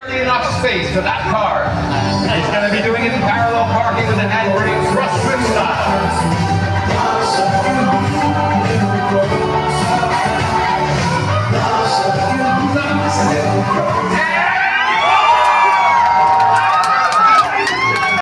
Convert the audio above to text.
Enough space for that car. He's going to be doing it in parallel parking with an handbrake.